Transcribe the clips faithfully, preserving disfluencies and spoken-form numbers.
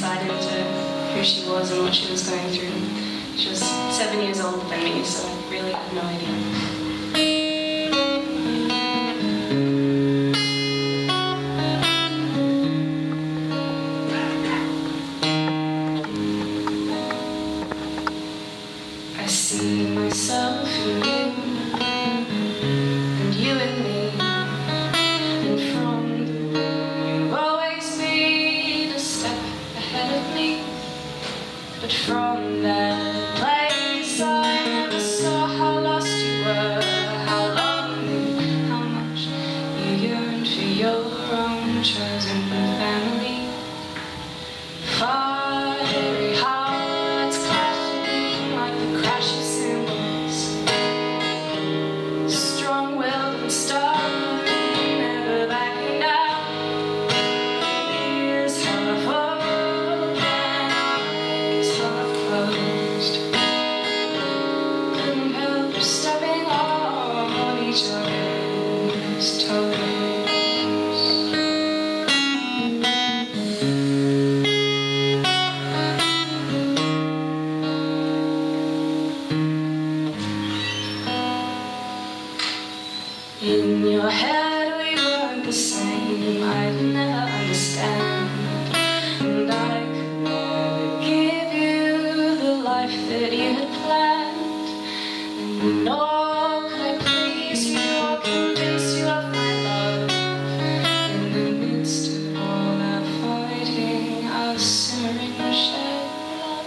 insight into who she was and what she was going through. She was seven years older than me, so I really had no idea. I see myself in you, and you in me, and from the room you've always been a step ahead of me. But from that place I never saw how lost you were, how lonely, how much you yearned for your own chosen family. Fiery hearts clashing like the crash of cymbals, strong-willed and stubborn, never backing down. Ears half open, eyes half closed. Couldn't help stepping on each other's toes. In your head we weren't the same, I'd never understand, and I could never give you the life that you had planned. And nor could I please you or convince you of my love. In the midst of all our fighting, our simmering shared love.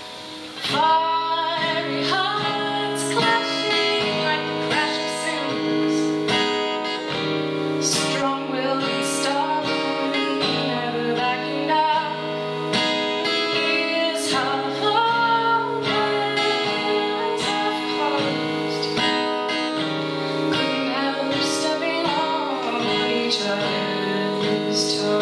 Fiery hearts clashing like the crash of cymbals, strong-willed and stubborn, never backing down. Ears half open, eyes half closed. Couldn't help stepping on each other's toes.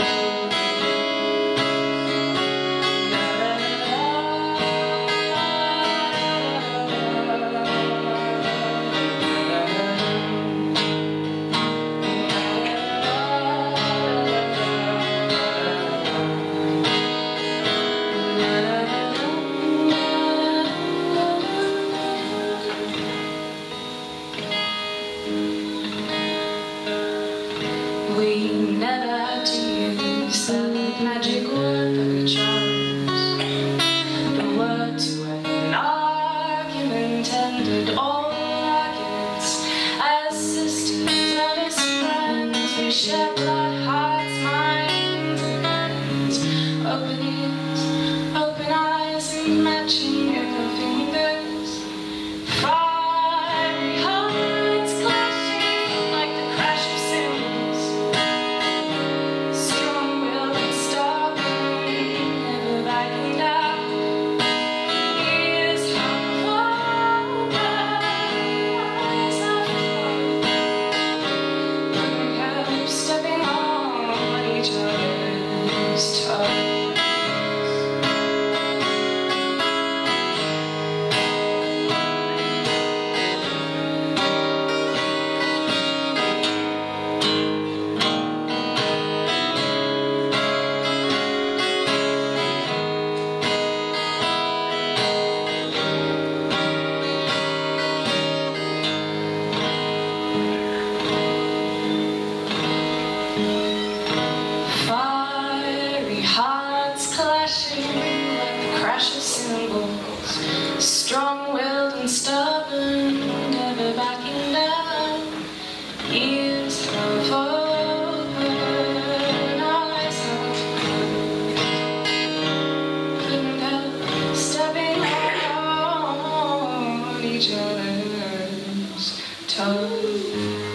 We never had to use that magic word that we chose, the word to an argument ended all arguments. As sisters and as friends, we share blood, hearts, minds, and hands. Open ears, open eyes, and matching your fingers. Fiery hearts clashing like the crash of cymbals, strong-willed and stubborn, never backing down. Ears half open, eyes half closed. Couldn't help stepping on each other's toes. Fiery hearts clashing like the crash of cymbals, strong-willed and stubborn, never backing down. Ears half open, eyes half closed. Couldn't help stepping on each other's toes.